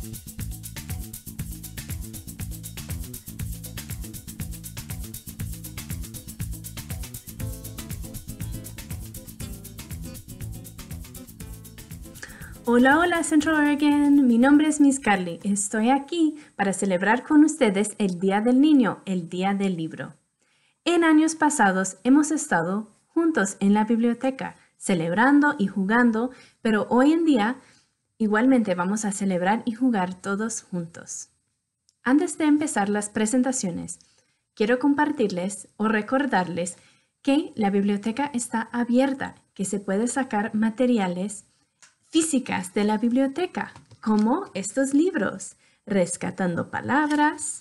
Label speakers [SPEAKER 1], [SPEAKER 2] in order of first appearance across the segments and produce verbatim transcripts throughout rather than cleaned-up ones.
[SPEAKER 1] Hola, hola Central Oregon, mi nombre es Miss Carly. Estoy aquí para celebrar con ustedes el Día del Niño, el Día del Libro. En años pasados hemos estado juntos en la biblioteca, celebrando y jugando, pero hoy en día igualmente vamos a celebrar y jugar todos juntos. Antes de empezar las presentaciones, quiero compartirles o recordarles que la biblioteca está abierta, que se puede sacar materiales físicas de la biblioteca, como estos libros, Rescatando Palabras,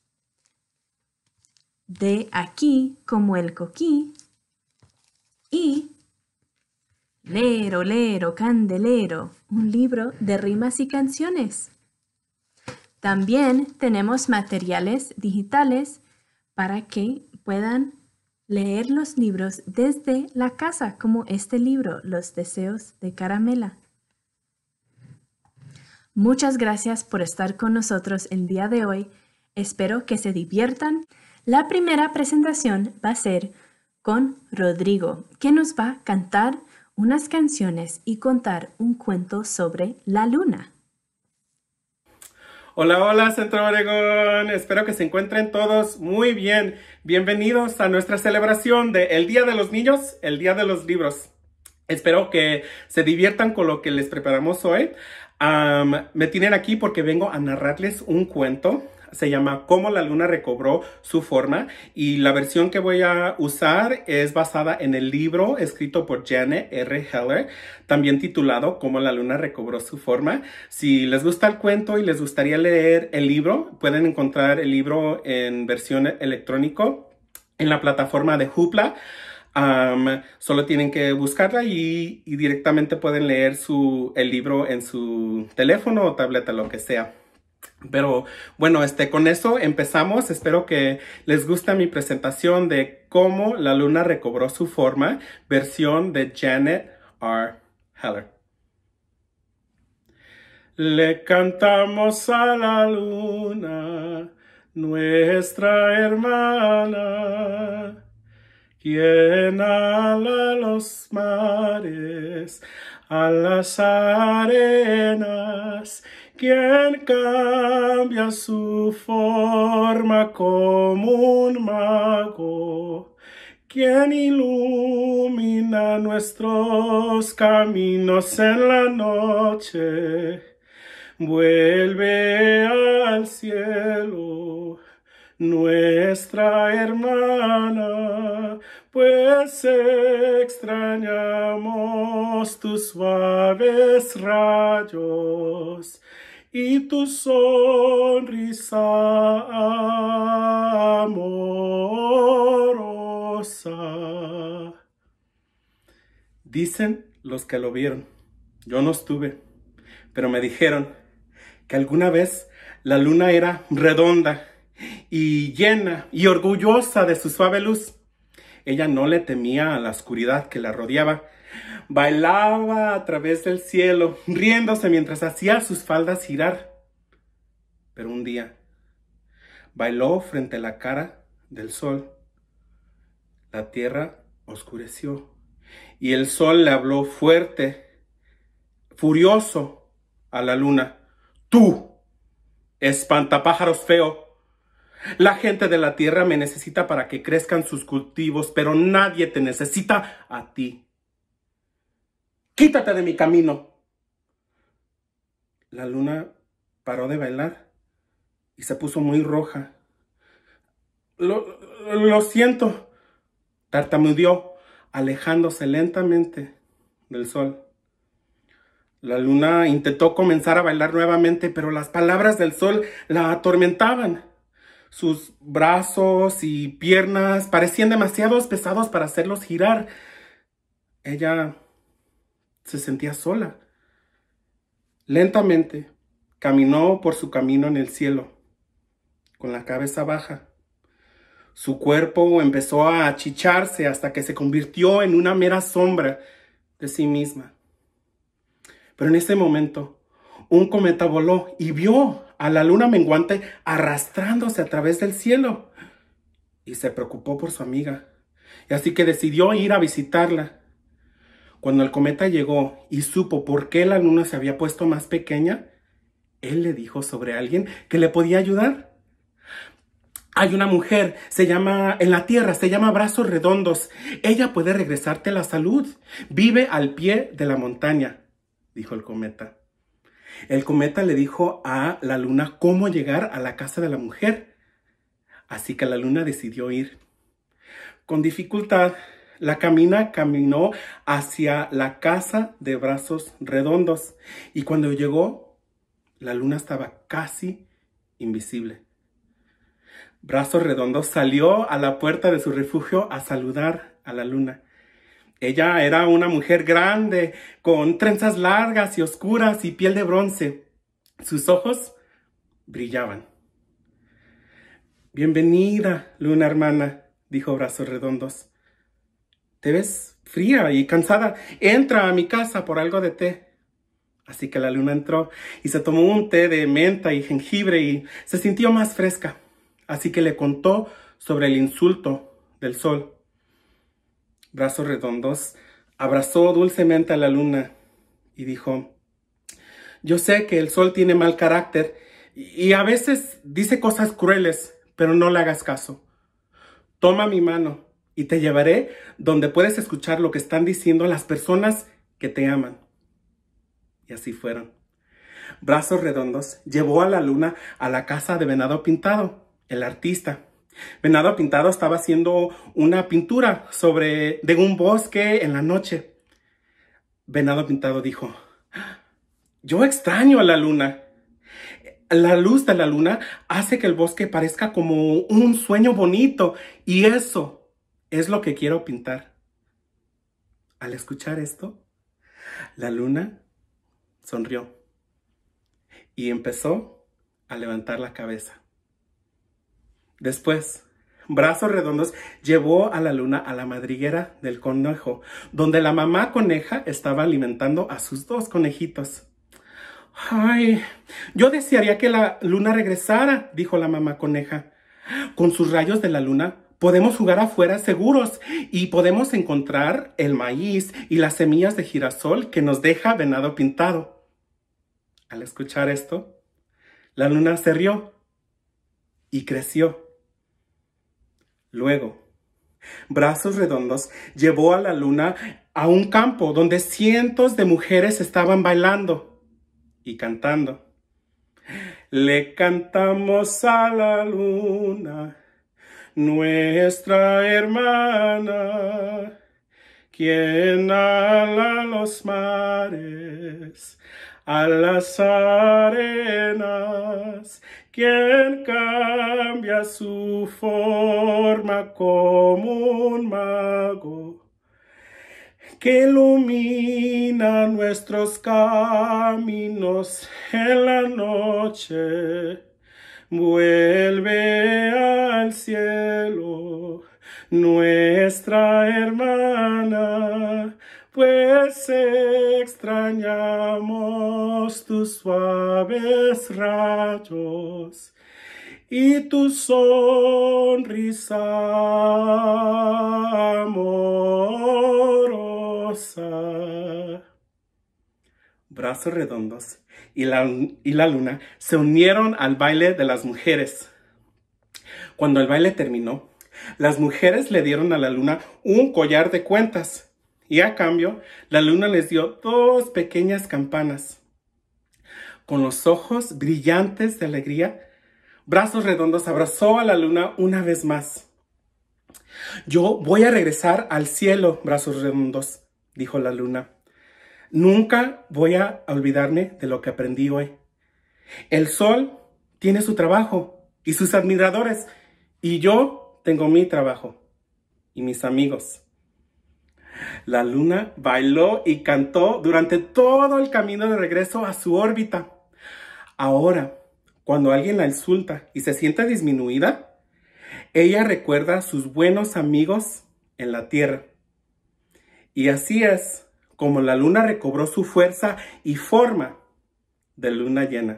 [SPEAKER 1] De aquí como el coquí y Lero, lero, candelero, un libro de rimas y canciones. También tenemos materiales digitales para que puedan leer los libros desde la casa, como este libro, Los Deseos de Caramela. Muchas gracias por estar con nosotros el día de hoy. Espero que se diviertan. La primera presentación va a ser con Rodrigo, que nos va a cantar unas canciones y contar un cuento sobre la luna.
[SPEAKER 2] Hola, hola Centro Oregón. Espero que se encuentren todos muy bien. Bienvenidos a nuestra celebración de el Día de los Niños, el Día de los Libros. Espero que se diviertan con lo que les preparamos hoy. Um, me tienen aquí porque vengo a narrarles un cuento. Se llama Cómo la luna recobró su forma y la versión que voy a usar es basada en el libro escrito por Janet R. Heller, también titulado Cómo la luna recobró su forma. Si les gusta el cuento y les gustaría leer el libro, pueden encontrar el libro en versión electrónica en la plataforma de Hoopla. Um, solo tienen que buscarla y, y directamente pueden leer su, el libro en su teléfono o tableta, lo que sea. Pero bueno, este, con eso empezamos. Espero que les guste mi presentación de Cómo la luna recobró su forma, versión de Janet R. Heller. Le cantamos a la luna, nuestra hermana, quien ala los mares, a las arenas, quien cambia su forma como un mago, quien ilumina nuestros caminos en la noche, vuelve al cielo. Nuestra hermana, pues extrañamos tus suaves rayos y tu sonrisa amorosa. Dicen los que lo vieron, yo no estuve, pero me dijeron que alguna vez la luna era redonda y llena y orgullosa de su suave luz. Ella no le temía a la oscuridad que la rodeaba. Bailaba a través del cielo, riéndose mientras hacía sus faldas girar. Pero un día, bailó frente a la cara del sol. La tierra oscureció y el sol le habló fuerte, furioso a la luna. ¡Tú, espantapájaros feo! La gente de la tierra me necesita para que crezcan sus cultivos, pero nadie te necesita a ti. ¡Quítate de mi camino! La luna paró de bailar y se puso muy roja. Lo, lo siento, tartamudeó, alejándose lentamente del sol. La luna intentó comenzar a bailar nuevamente, pero las palabras del sol la atormentaban. Sus brazos y piernas parecían demasiado pesados para hacerlos girar. Ella se sentía sola. Lentamente caminó por su camino en el cielo, con la cabeza baja. Su cuerpo empezó a achicharse hasta que se convirtió en una mera sombra de sí misma. Pero en ese momento, un cometa voló y vio a la luna menguante arrastrándose a través del cielo. Y se preocupó por su amiga. Y así que decidió ir a visitarla. Cuando el cometa llegó y supo por qué la luna se había puesto más pequeña, él le dijo sobre alguien que le podía ayudar. Hay una mujer, se llama, en la tierra, se llama Brazos Redondos. Ella puede regresarte la salud. Vive al pie de la montaña, dijo el cometa. El cometa le dijo a la luna cómo llegar a la casa de la mujer. Así que la luna decidió ir. Con dificultad, la camina caminó hacia la casa de Brazos Redondos. Y cuando llegó, la luna estaba casi invisible. Brazos Redondos salió a la puerta de su refugio a saludar a la luna. Ella era una mujer grande, con trenzas largas y oscuras y piel de bronce. Sus ojos brillaban. Bienvenida, luna hermana, dijo Brazos Redondos. Te ves fría y cansada. Entra a mi casa por algo de té. Así que la luna entró y se tomó un té de menta y jengibre y se sintió más fresca. Así que le contó sobre el insulto del sol. Brazos Redondos abrazó dulcemente a la luna y dijo, yo sé que el sol tiene mal carácter y a veces dice cosas crueles, pero no le hagas caso. Toma mi mano y te llevaré donde puedes escuchar lo que están diciendo las personas que te aman. Y así fueron. Brazos Redondos llevó a la luna a la casa de Venado Pintado, el artista. Venado Pintado estaba haciendo una pintura sobre de un bosque en la noche. Venado Pintado dijo, yo extraño a la luna. La luz de la luna hace que el bosque parezca como un sueño bonito y eso es lo que quiero pintar. Al escuchar esto, la luna sonrió y empezó a levantar la cabeza. Después, Brazos Redondos llevó a la luna a la madriguera del conejo, donde la mamá coneja estaba alimentando a sus dos conejitos. Ay, yo desearía que la luna regresara, dijo la mamá coneja. Con sus rayos de la luna podemos jugar afuera seguros y podemos encontrar el maíz y las semillas de girasol que nos deja Venado Pintado. Al escuchar esto, la luna se rió y creció. Luego, Brazos Redondos llevó a la luna a un campo donde cientos de mujeres estaban bailando y cantando. Le cantamos a la luna, nuestra hermana, quien ala los mares, a las arenas, quien cambia su forma como un mago, que ilumina nuestros caminos en la noche. Vuelve al cielo, nuestra hermana, pues extrañamos tus suaves rayos y tu sonrisa amorosa. Brazos Redondos y la, y la luna se unieron al baile de las mujeres. Cuando el baile terminó, las mujeres le dieron a la luna un collar de cuentas y a cambio la luna les dio dos pequeñas campanas. Con los ojos brillantes de alegría, Brazos Redondos abrazó a la luna una vez más. Yo voy a regresar al cielo, Brazos Redondos, dijo la luna. Nunca voy a olvidarme de lo que aprendí hoy. El sol tiene su trabajo y sus admiradores, y yo tengo mi trabajo y mis amigos. La luna bailó y cantó durante todo el camino de regreso a su órbita. Ahora, cuando alguien la insulta y se siente disminuida, ella recuerda a sus buenos amigos en la tierra. Y así es como la luna recobró su fuerza y forma de luna llena.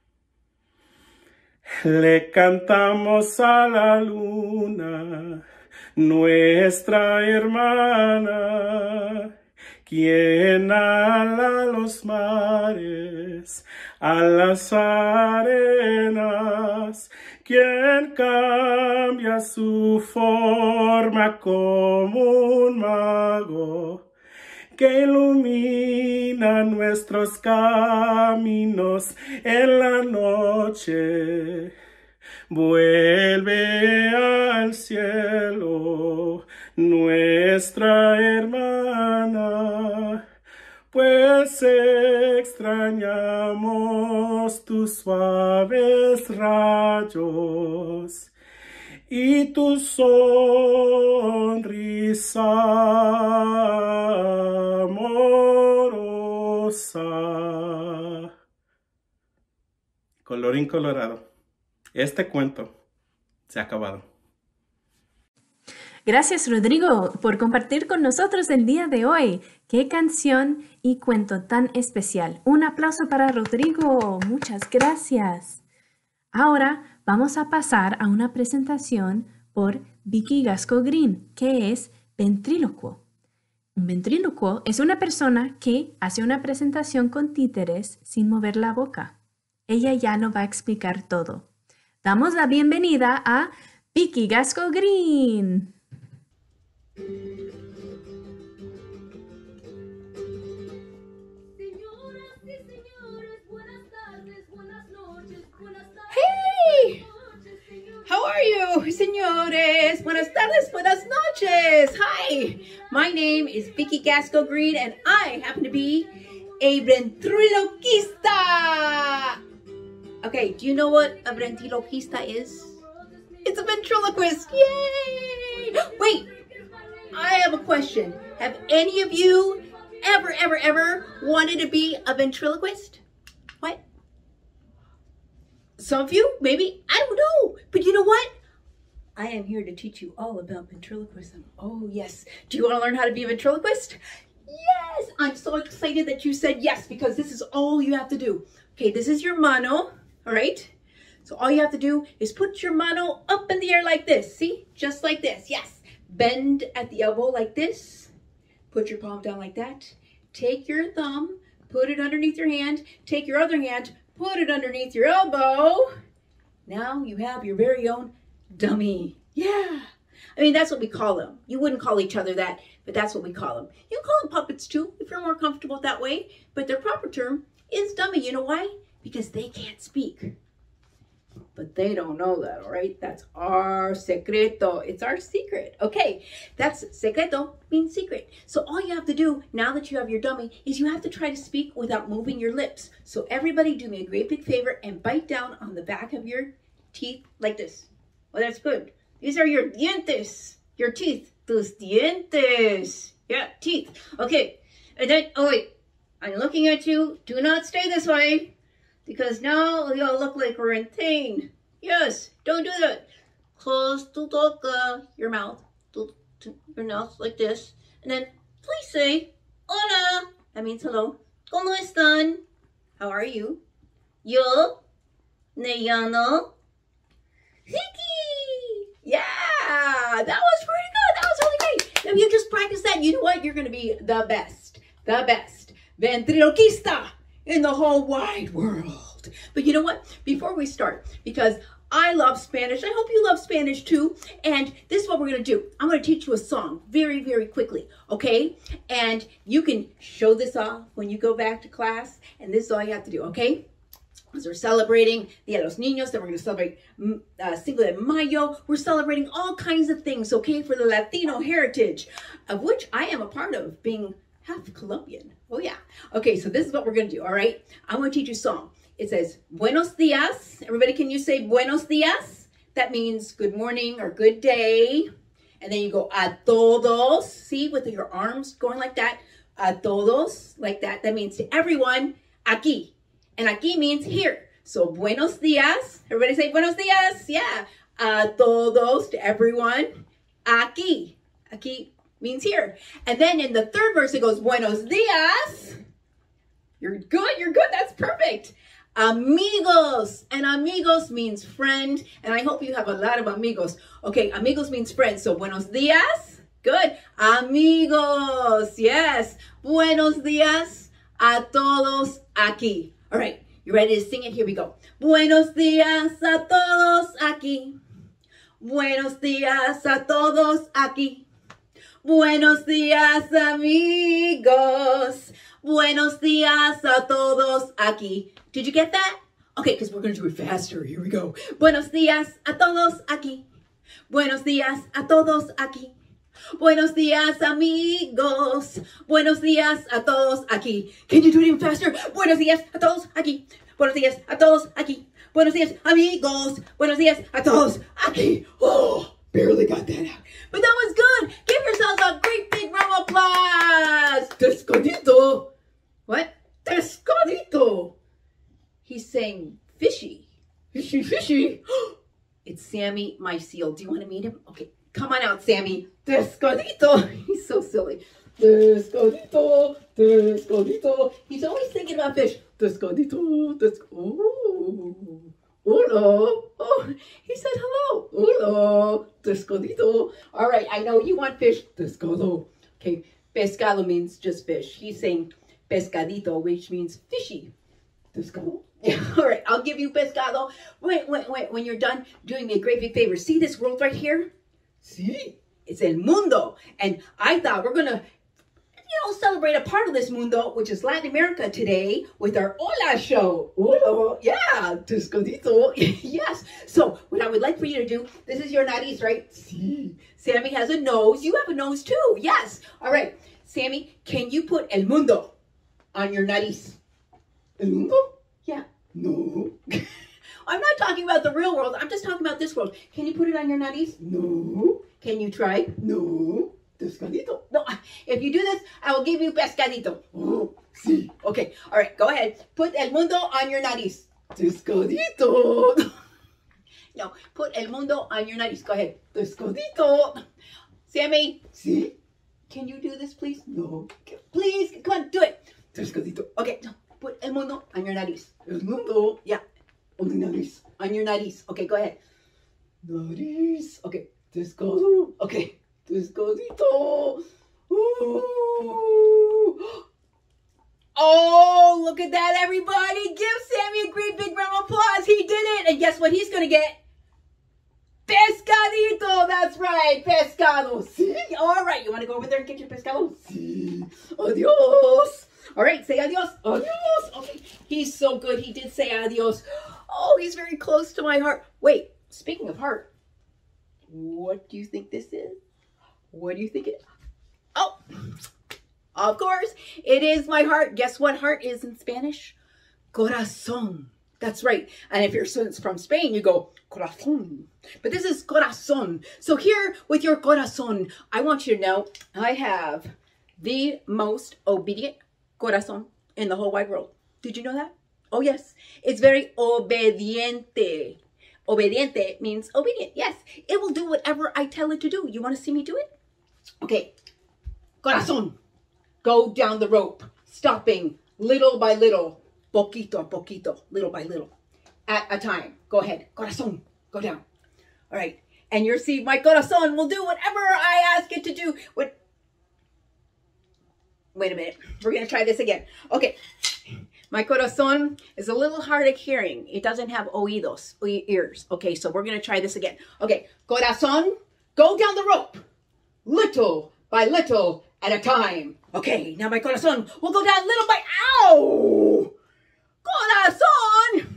[SPEAKER 2] Le cantamos a la luna, nuestra hermana, quien ala los mares, a las arenas, quien cambia su forma como un mago, que ilumina nuestros caminos en la noche. Vuelve al cielo nuestra hermana, pues extrañamos tus suaves rayos y tu sonrisa amorosa. Colorín colorado, este cuento se ha acabado.
[SPEAKER 1] Gracias, Rodrigo, por compartir con nosotros el día de hoy. ¡Qué canción y cuento tan especial! Un aplauso para Rodrigo. Muchas gracias. Ahora vamos a pasar a una presentación por Vicky Gasco Green, que es ventrílocuo. Un ventrílocuo es una persona que hace una presentación con títeres sin mover la boca. Ella ya nos va a explicar todo. Damos la bienvenida a Vicky Gasco Green.
[SPEAKER 3] Hey! How are you, señores? Buenas tardes, buenas noches. Hi, my name is Vicky Gasco Green, and I happen to be a ventriloquista. Okay, do you know what a ventriloquista is? It's a ventriloquist. Yay! Wait, I have a question. Have any of you ever, ever, ever wanted to be a ventriloquist? What? Some of you, maybe, I don't know. But you know what? I am here to teach you all about ventriloquism. Oh, yes. Do you want to learn how to be a ventriloquist? Yes! I'm so excited that you said yes, because this is all you have to do. Okay, this is your mano, all right? So all you have to do is put your mano up in the air like this. See? Just like this. Yes. Bend at the elbow like this. Put your palm down like that. Take your thumb, put it underneath your hand. Take your other hand, put it underneath your elbow. Now you have your very own dummy. Yeah. I mean, that's what we call them. You wouldn't call each other that, but that's what we call them. You can call them puppets too, if you're more comfortable that way. But their proper term is dummy. You know why? Because they can't speak. But they don't know that, all right? That's our secreto. It's our secret. Okay, that's secreto means secret. So all you have to do now that you have your dummy is you have to try to speak without moving your lips. So everybody do me a great big favor and bite down on the back of your teeth like this. Well, that's good. These are your dientes, your teeth. Tus dientes. Yeah, teeth. Okay, and then, oh wait, I'm looking at you. Do not stay this way. Because now you'll look like we're in pain. Yes, don't do that. Close to boca, your mouth, to, to your mouth like this. And then please say, hola. That means hello. ¿Cómo están? How are you? Yo me llamo Vicky. Yeah, that was pretty good. That was really great. If you just practice that, you know what? You're going to be the best. The best. Ventriloquista in the whole wide world. But you know what? Before we start, because I love Spanish, I hope you love Spanish too, and this is what we're going to do. I'm going to teach you a song very, very quickly, okay? And you can show this off when you go back to class, and this is all you have to do, okay? Because we're celebrating Dia de los Niños, then we're going to celebrate uh, Cinco de Mayo. We're celebrating all kinds of things, okay, for the Latino heritage, of which I am a part of, being half Colombian. Oh yeah. Okay, so this is what we're going to do, all right? I'm going to teach you a song. It says, Buenos dias. Everybody, can you say Buenos dias? That means good morning or good day. And then you go a todos. See, with your arms going like that. A todos, like that. That means to everyone, aquí. And aquí means here. So buenos dias. Everybody say buenos dias. Yeah. A todos, to everyone. Aquí. Aquí means here. And then in the third verse, it goes, buenos dias. You're good, you're good, that's perfect. Amigos. And amigos means friend. And I hope you have a lot of amigos. Okay, amigos means friends. So buenos días. Good. Amigos. Yes. Buenos días a todos aquí. All right. You ready to sing it? Here we go. Buenos días a todos aquí. Buenos días a todos aquí. Buenos días, amigos. Buenos días a todos aquí. Did you get that? Okay, because we're going to do it faster. Here we go. Buenos días a todos aquí. Buenos días a todos aquí. Buenos días, amigos. Buenos días a todos aquí. Can you do it even faster? Buenos días a todos aquí. Buenos días a todos aquí. Buenos días, amigos. Buenos días a todos aquí. Oh, barely got that out. But that was good. Give yourselves a great big round of applause. Pescadito. What? Pescadito. He's saying fishy. Fishy, fishy. It's Sammy, my seal. Do you want to meet him? Okay, come on out, Sammy. Pescadito. He's so silly. Pescadito. Pescadito. He's always thinking about fish. Pescadito. Pescadito. Ooh. Hola. Oh, he said hello. Hola. Pescadito. All right, I know you want fish. Pescado. Okay, pescado means just fish. He's saying pescadito, which means fishy. Pescado. Yeah, all right, I'll give you pescado. Wait, wait, wait. When you're done doing me a great big favor, see this world right here? See? It's el mundo. And I thought we're going to, you know, celebrate a part of this mundo, which is Latin America today, with our Hola show. Hola. Yeah. Pescadito. Yes. So what I would like for you to do, this is your nariz, right? Sí. Sammy has a nose. You have a nose too. Yes. All right. Sammy, can you put el mundo on your nariz? El mundo? Yeah. No. I'm not talking about the real world. I'm just talking about this world. Can you put it on your nariz? No. Can you try? No. Pescadito. No. If you do this, I will give you pescadito. Oh, sí. Okay. All right. Go ahead. Put el mundo on your nariz. Pescadito. No. Put el mundo on your nariz. Go ahead. Pescadito. Sammy. Sí. Can you do this, please? No. Please. Come on. Do it. Pescadito. Okay. Put el mundo on your nariz. El mundo. Yeah. On the nariz. On your nariz. Okay, go ahead. Nariz. Okay. Pescado. Okay. Pescadito. Ooh. Oh, look at that, everybody. Give Sammy a great big round of applause. He did it. And guess what he's going to get? Pescadito. That's right. Pescado. Sí. All right. You want to go over there and get your pescado? Sí. Adios. All right, say adios. Adios. Okay, he's so good. He did say adios. Oh, he's very close to my heart. Wait, speaking of heart, what do you think this is? What do you think it is? Oh, of course, it is my heart. Guess what heart is in Spanish? Corazón. That's right. And if you're from Spain, you go corazón. But this is corazón. So here with your corazón, I want you to know I have the most obedient corazón in the whole wide world. Did you know that? Oh, yes. It's very obediente. Obediente means obedient. Yes. It will do whatever I tell it to do. You want to see me do it? Okay. Corazón. Go down the rope. Stopping little by little. Poquito a poquito. Little by little. At a time. Go ahead. Corazón. Go down. All right. And you'll see my corazón will do whatever I ask it to do. What? Wait a minute. We're going to try this again. Okay. My corazón is a little hard of hearing. It doesn't have oídos, ears. Okay, so we're going to try this again. Okay. Corazón, go down the rope. Little by little at a time. Okay, now my corazón will go down little by... Ow! Corazón!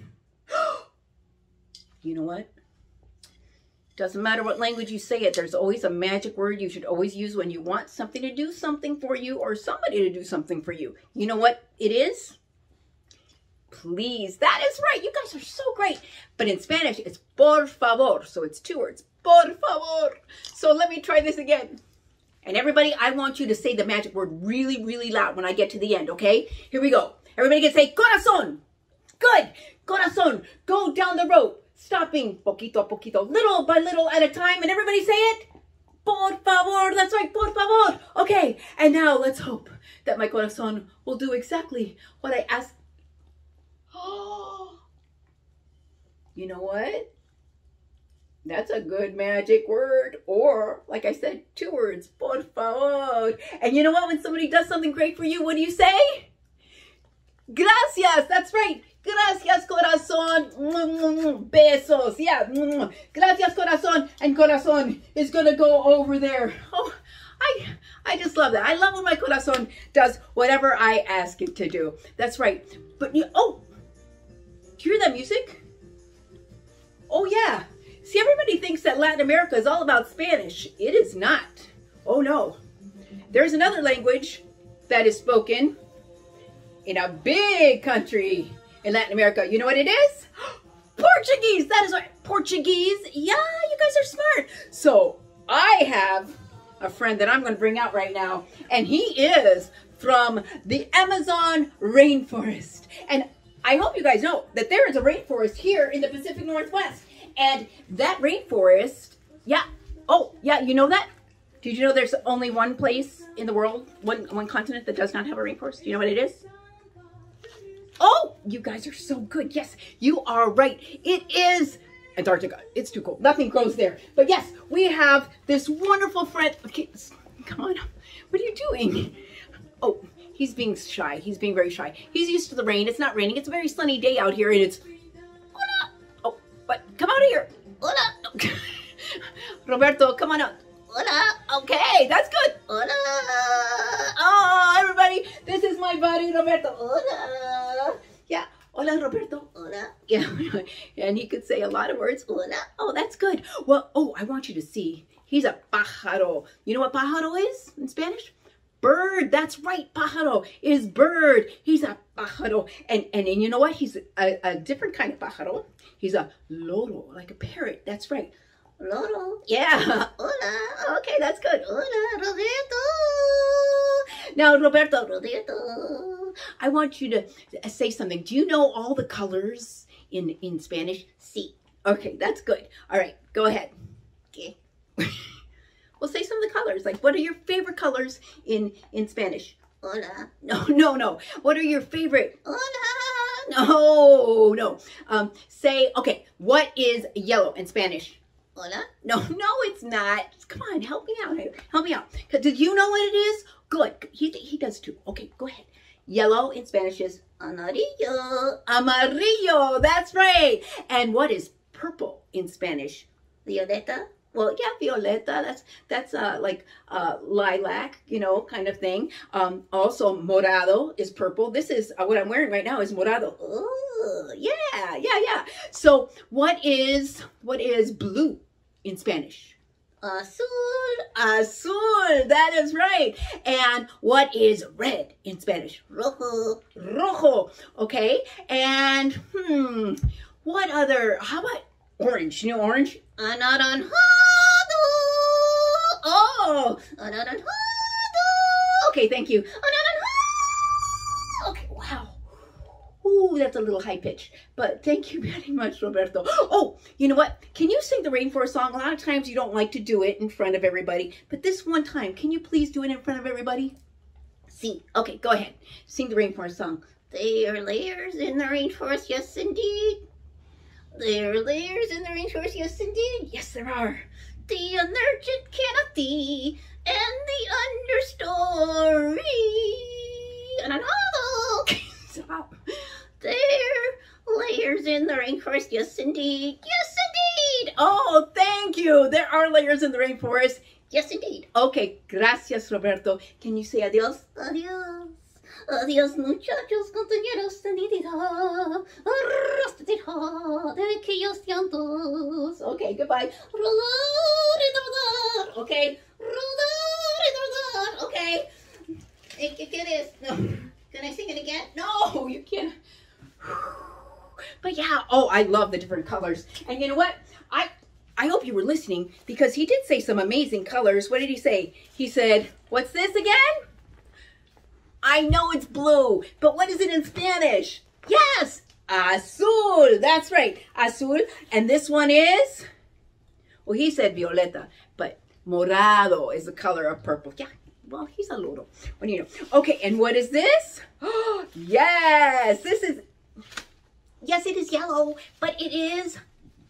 [SPEAKER 3] You know what? Doesn't matter what language you say it, there's always a magic word you should always use when you want something to do something for you or somebody to do something for you. You know what it is? Please. That is right. You guys are so great. But in Spanish, it's por favor. So it's two words. Por favor. So let me try this again. And everybody, I want you to say the magic word really, really loud when I get to the end, okay? Here we go. Everybody can say corazón. Good. Corazón. Go down the rope. Stopping poquito a poquito, little by little at a time. And everybody say it. Por favor. That's right. Por favor. Okay. And now let's hope that my corazón will do exactly what I ask. Oh, You know what? That's a good magic word. Or, like I said, two words. Por favor. And you know what? When somebody does something great for you, what do you say? Gracias. That's right. Gracias, corazón. Besos. Yeah. Gracias, corazón. And corazón is going to go over there. Oh, I, I just love that. I love when my corazón does whatever I ask it to do. That's right. But, you, oh, do you hear that music? Oh, yeah. See, everybody thinks that Latin America is all about Spanish. It is not. Oh, no. There's another language that is spoken in a big country in Latin America. You know what it is? Portuguese. That is right. Portuguese. Yeah, you guys are smart. So I have a friend that I'm going to bring out right now, and he is from the Amazon rainforest. And I hope you guys know that there is a rainforest here in the Pacific Northwest. And that rainforest, yeah, oh, yeah, you know that? Did you know there's only one place in the world, one, one continent that does not have a rainforest? Do you know what it is? Oh, you guys are so good. Yes, you are right. It is Antarctica. It's too cold. Nothing grows there. But yes, we have this wonderful friend. Okay, come on. What are you doing? Oh, he's being shy. He's being very shy. He's used to the rain. It's not raining. It's a very sunny day out here, and it's... But come out here. Hola. Roberto, come on out. Hola. Okay, that's good. Hola. Oh, everybody, this is my buddy, Roberto. Hola. Yeah. Hola, Roberto. Hola. Yeah. And he could say a lot of words. Hola. Oh, that's good. Well, oh, I want you to see. He's a pájaro. You know what pájaro is in Spanish? Bird. That's right. Pájaro is bird. He's a pájaro. And, and, and you know what? He's a, a different kind of pájaro. He's a loro, like a parrot. That's right. Loro. Yeah. Hola. Okay, that's good. Hola, Roberto. Now, Roberto, Roberto, I want you to say something. Do you know all the colors in, in Spanish? Sí. Okay, that's good. All right, go ahead. Okay. Well, say some of the colors. Like, what are your favorite colors in, in Spanish? Hola. No, no, no. What are your favorite? Hola. No, no. Um, say, okay, what is yellow in Spanish? Hola. No, no, it's not. Come on, help me out here. Help me out. Did you know what it is? Good. He, he does too. Okay, go ahead. Yellow in Spanish is amarillo. Amarillo. That's right. And what is purple in Spanish? Violeta. Well, yeah, violeta, that's that's uh, like uh, lilac, you know, kind of thing. Um, also, morado is purple. This is, uh, what I'm wearing right now is morado. Oh, yeah, yeah, yeah. So what is, what is blue in Spanish? Azul. Azul, that is right. And what is red in Spanish? Rojo. Rojo, okay. And, hmm, what other, how about orange? You know orange? Anaranjado. Oh, anaranjado. Okay, thank you. Anaranjado. Okay, wow. Ooh, that's a little high pitch, but thank you very much, Roberto. Oh, you know what? Can you sing the Rainforest song? A lot of times you don't like to do it in front of everybody, but this one time, can you please do it in front of everybody? See, okay, go ahead. Sing the Rainforest song. There are layers in the rainforest, yes indeed. There are layers in the rainforest, yes indeed. Yes, there are. The unearthed canopy and the understory. And another. Stop. There are layers in the rainforest, yes indeed. Yes indeed. Oh, thank you. There are layers in the rainforest. Yes indeed. Okay, gracias, Roberto. Can you say adios? Adios. Adiós, muchachos, compañeros, tenididad, rastidad de aquellos tiempos. Okay, goodbye. Rodar y rodar. Okay. Rodar y rodar. Okay. ¿Qué quieres? No. Can I sing it again? No, you can't. But yeah, oh, I love the different colors. And you know what? I I hope you were listening because he did say some amazing colors. What did he say? He said, what's this again? I know it's blue, but what is it in Spanish? Yes, azul. That's right, azul. And this one is, well, he said violeta, but morado is the color of purple. Yeah, well, he's a little. What do you know? Okay, and what is this? Oh, yes, this is, Yes, it is yellow, but it is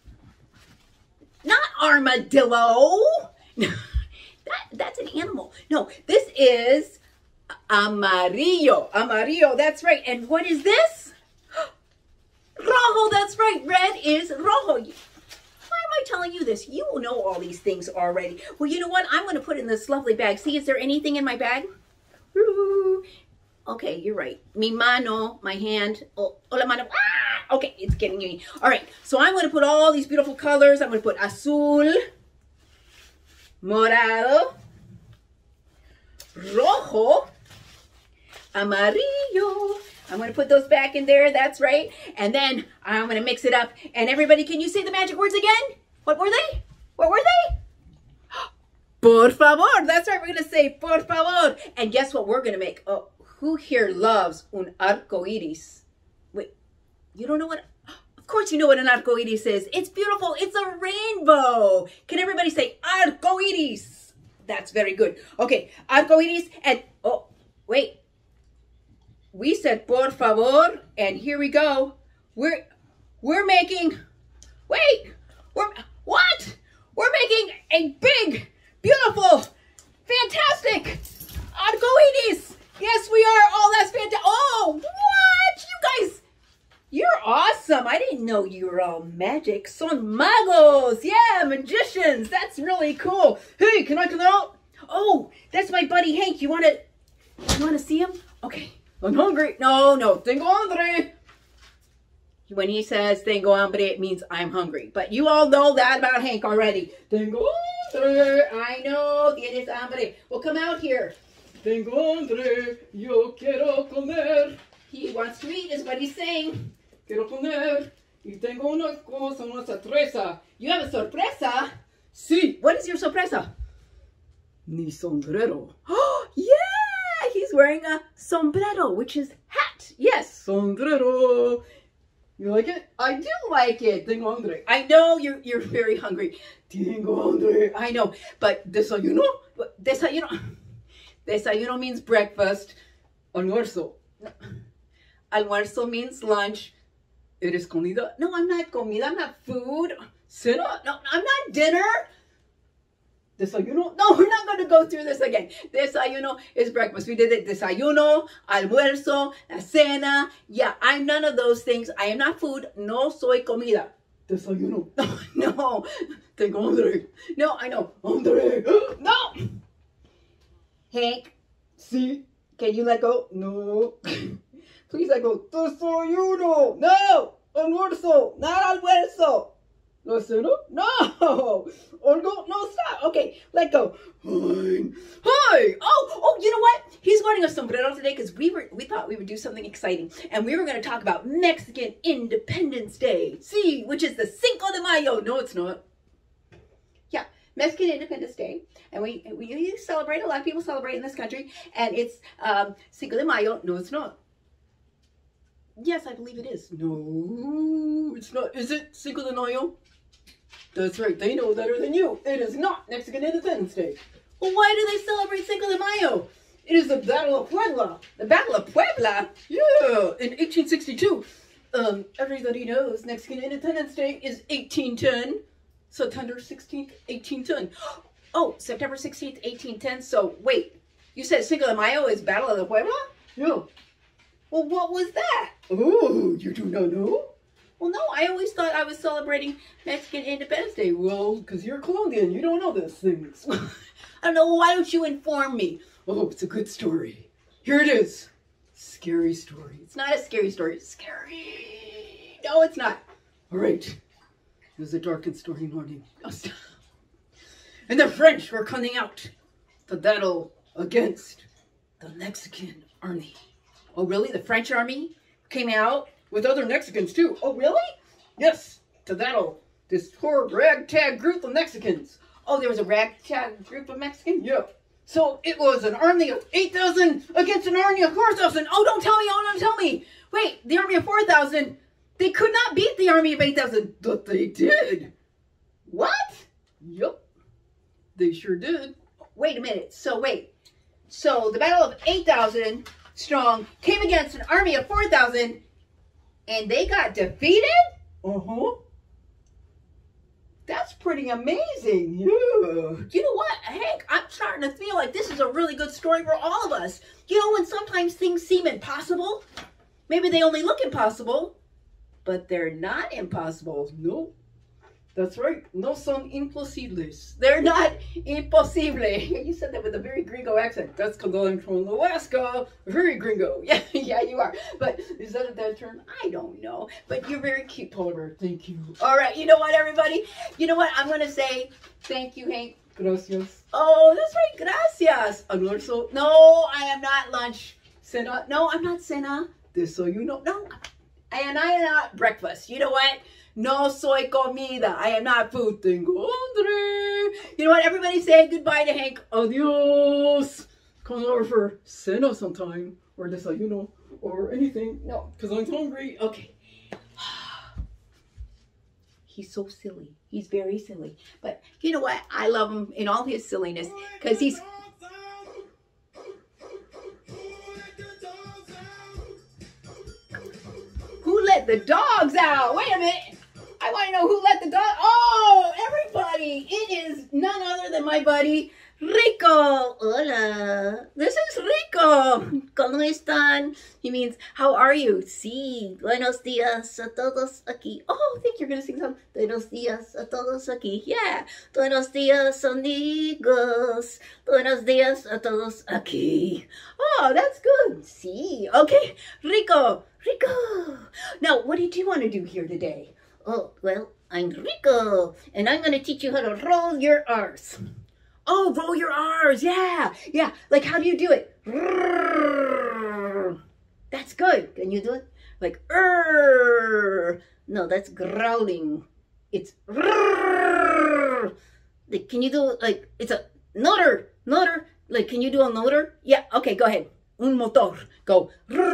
[SPEAKER 3] not armadillo. that, that's an animal. No, this is amarillo. Amarillo, that's right. And what is this? Rojo, that's right. Red is rojo. Why am I telling you this? You will know all these things already. Well, you know what? I'm going to put it in this lovely bag. See, is there anything in my bag? Ooh. Okay, you're right. Mi mano, my hand. Oh, la mano. Ah! Okay, it's getting me. All right, so I'm going to put all these beautiful colors. I'm going to put azul, morado, rojo, amarillo. I'm going to put those back in there. That's right. And then I'm going to mix it up. And everybody, can you say the magic words again? What were they? What were they? Por favor. That's right. We're going to say por favor. And guess what we're going to make? Oh, who here loves un arco iris? Wait, you don't know what? Of course you know what an arco iris is. It's beautiful. It's a rainbow. Can everybody say arco iris? That's very good. Okay, arco iris. And, oh, wait. We said por favor, and here we go. We're we're making, wait, we're, what? We're making a big, beautiful, fantastic arcoiris. Yes, we are. Oh, that's fantastic. Oh, what? You guys, you're awesome. I didn't know you were all magic. Son magos. Yeah, magicians. That's really cool. Hey, can I come out? Oh, that's my buddy Hank. You want to, you want to see him? Okay. I'm hungry. No, no, tengo hambre. When he says tengo hambre, it means I'm hungry. But you all know that about Hank already. Tengo hambre. I know, tienes hambre. Well, come out here. Tengo hambre. Yo quiero comer. He wants to eat is what he's saying. Quiero comer. Y tengo una cosa, una sorpresa. You have a sorpresa? Sí. What is your sorpresa? Mi sombrero. Oh, yeah. He's wearing a sombrero, which is hat. Yes, sombrero. You like it? I do like it. Tengo hambre. I know you're you're very hungry. Tengo hambre. I know, but desayuno. Desayuno. Desayuno means breakfast. Almuerzo. No. Almuerzo means lunch. ¿Eres comida? No, I'm not comida. I'm not food. Cena? No, I'm not dinner. Desayuno? No, we're not going to go through this again. Desayuno is breakfast. We did it. Desayuno, almuerzo, la cena. Yeah, I'm none of those things. I am not food. No soy comida. Desayuno. No, no. Tengo hambre. No, I know. Hambre. No. Hank. Sí. Can you let go? No. Please let go. Desayuno. No. Almuerzo. Not almuerzo. No, cena? No. Olgo, no, stop. Okay, let go. Fine. Hi. Oh, oh, you know what? He's wearing a sombrero today because we were we thought we would do something exciting, and we were going to talk about Mexican Independence Day. See, which is the Cinco de Mayo. No, it's not. Yeah, Mexican Independence Day, and we we celebrate. A lot of people celebrate in this country, and it's um, Cinco de Mayo. No, it's not. Yes, I believe it is. No, it's not. Is it Cinco de Mayo? That's right, they know better than you. It is not Mexican Independence Day. Well, why do they celebrate Cinco de Mayo? It is the Battle of Puebla. The Battle of Puebla? Yeah, in eighteen sixty-two. Um, everybody knows Mexican Independence Day is eighteen ten. September sixteenth, eighteen ten. Oh, September sixteenth, eighteen ten. So, wait, you said Cinco de Mayo is Battle of the Puebla? Yeah. Well, what was that? Oh, you do not know? Well, no, I always thought I was celebrating Mexican Independence Day. Well, because you're Colombian, you don't know those things. I don't know, why don't you inform me? Oh, it's a good story. Here it is. Scary story. It's not a scary story. It's scary. No, it's not. All right. It was a dark and stormy morning. Oh, stop. And the French were coming out to battle against the Mexican army. Oh, really? The French army came out with other Mexicans, too. Oh, really? Yes, to battle this poor ragtag group of Mexicans. Oh, there was a ragtag group of Mexicans? Yeah. So it was an army of eight thousand against an army of four thousand. Oh, don't tell me. Oh, don't tell me. Wait, the army of four thousand, they could not beat the army of eight thousand. But they did. What? Yep. They sure did. Wait a minute. So, wait. So, the battle of eight thousand strong came against an army of four thousand. and they got defeated? Uh-huh. That's pretty amazing. Yeah. You know what, Hank? I'm starting to feel like this is a really good story for all of us. You know, when sometimes things seem impossible, maybe they only look impossible, but they're not impossible. No, that's right. No son imposibles. They're not impossible. You said that with a very gringo accent. That's because I'm from Alaska. Very gringo. Yeah, yeah, you are. But is that a bad term? I don't know. But you're very cute, Polar. Thank you. All right. You know what, everybody? You know what? I'm going to say thank you, Hank. Gracias. Oh, that's right. Gracias. Almuerzo. No, I am not lunch. Cena. No, I'm not cena. Desayuno. No. And I am not breakfast. You know what? No soy comida. I am not food. Tengo hambre. You know what? Everybody say goodbye to Hank. Adios. Come over for cena sometime. Or desayuno. Or anything. No, because I'm hungry. Okay. He's so silly. He's very silly. But you know what? I love him in all his silliness. Because he's... Who let the dogs out? Wait a minute. I want to know who let the dog. Oh, everybody. It is none other than my buddy, Rico. Hola. This is Rico. ¿Cómo están? He means, how are you? Sí. Buenos días a todos aquí. Oh, I think you're going to sing some. Buenos días a todos aquí. Yeah. Buenos días, amigos. Buenos días a todos aquí. Oh, that's good. Sí. Okay. Rico. Rico. Now, what did you want to do here today? Oh, well, I'm Rico, and I'm going to teach you how to roll your R's. Oh, roll your R's. Yeah. Yeah. Like, how do you do it? That's good. Can you do it? Like, er. No, that's growling. It's like, can you do it like, it's a noter, noter. Like, can you do a noter? Yeah. Okay, go ahead. Un motor. Go.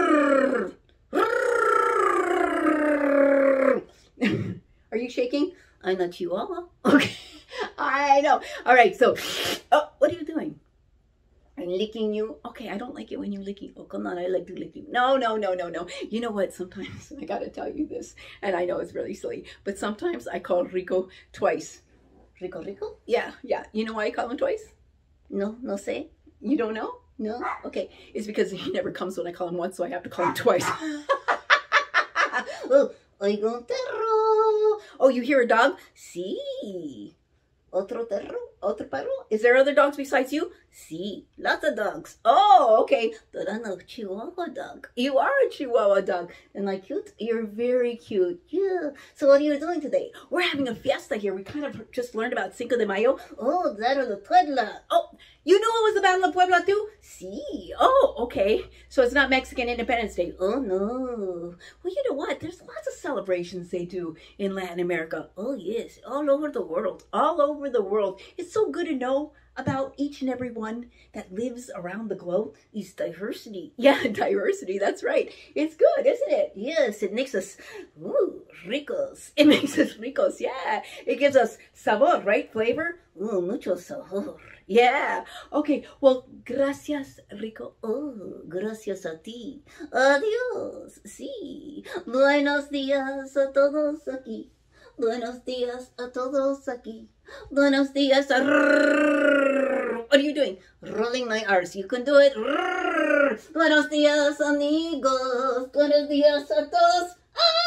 [SPEAKER 3] Are you shaking? I'm a chihuahua. Okay. I know. All right. So, oh, what are you doing? I'm licking you. Okay. I don't like it when you're licking. Oh, come on. I like to lick you. No, no, no, no, no. You know what? Sometimes I got to tell you this, and I know it's really silly, but sometimes I call Rico twice. Rico, Rico? Yeah, yeah. You know why I call him twice? No, no say. You don't know? No? Okay. It's because he never comes when I call him once, so I have to call him twice. Oh. Oigo un perro. Oh, you hear a dog? Sí. Otro perro? Otro perro? Is there other dogs besides you? Sí. Lots of dogs. Oh, okay. But I'm a Chihuahua dog. You are a Chihuahua dog. Am I cute? You're very cute. Yeah. So what are you doing today? We're having a fiesta here. We kind of just learned about Cinco de Mayo. Oh, Battle of Puebla. Oh, you know it was the Battle of Puebla too? Sí. Oh, okay. So it's not Mexican Independence Day. Oh, no. Well, you know what? There's lots of celebrations they do in Latin America. Oh, yes. All over the world. All over the world. It's so good to know about each and every one that lives around the globe. Is diversity. Yeah, diversity. That's right. It's good, isn't it? Yes, it makes us ooh, ricos. It makes us ricos. Yeah. It gives us sabor, right? Flavor. Ooh, mucho sabor. Yeah. Okay. Well, gracias, Rico. Oh, gracias a ti. Adiós. Sí. Buenos días a todos aquí. Buenos días a todos aquí. Buenos días. What are you doing? Rolling my R's. You can do it. Buenos días, amigos. Buenos días a todos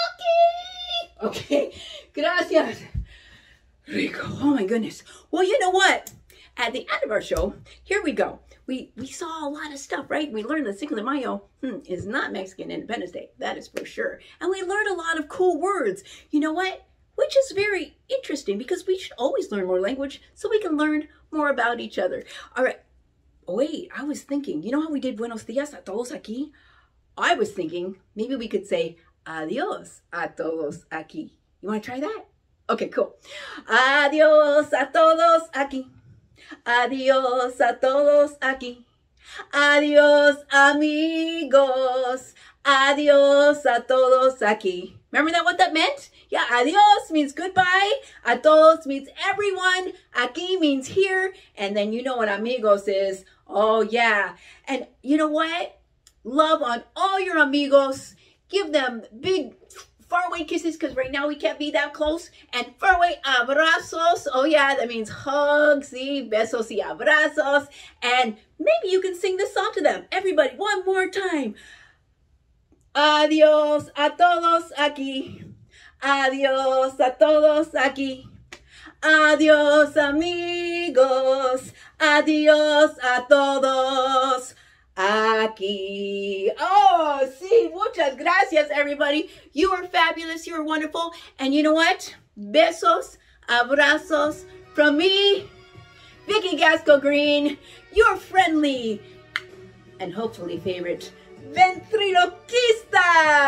[SPEAKER 3] aquí. Okay. Gracias, Rico. Oh my goodness. Well, you know what? At the end of our show, here we go. We we saw a lot of stuff, right? We learned that Cinco de Mayo hmm, is not Mexican Independence Day. That is for sure. And we learned a lot of cool words. You know what? Which is very interesting because we should always learn more language so we can learn more about each other. All right. Wait, I was thinking, you know how we did Buenos Días a todos aquí? I was thinking maybe we could say Adiós a todos aquí. You want to try that? Okay, cool. Adiós a todos aquí. Adiós a todos aquí. Adiós, amigos. Adiós a todos aquí. Remember that what that meant? Yeah, adiós means goodbye. A todos means everyone. Aquí means here. And then you know what amigos is. Oh, yeah. And you know what? Love on all your amigos. Give them big faraway kisses, because right now we can't be that close. And faraway abrazos. Oh yeah, that means hugs, y besos y abrazos. And maybe you can sing this song to them. Everybody, one more time. Adiós a todos aquí. Adiós a todos aquí. Adiós amigos. Adiós a todos aquí. Oh, sí, muchas gracias, everybody. You are fabulous. You are wonderful. And you know what? Besos, abrazos from me, Vicky Gasco Green, your friendly and hopefully favorite ventriloquista.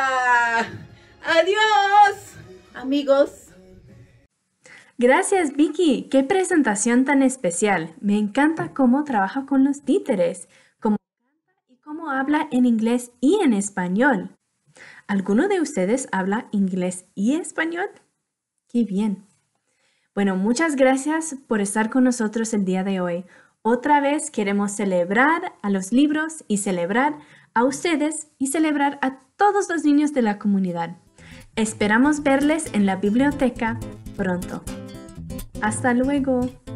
[SPEAKER 3] Adiós, amigos.
[SPEAKER 1] Gracias, Vicky. Qué presentación tan especial. Me encanta cómo trabaja con los títeres, cómo canta y cómo habla en inglés y en español. ¿Alguno de ustedes habla inglés y español? ¡Qué bien! Bueno, muchas gracias por estar con nosotros el día de hoy. Otra vez queremos celebrar a los libros y celebrar a ustedes y celebrar a todos los niños de la comunidad. Esperamos verles en la biblioteca pronto. Hasta luego.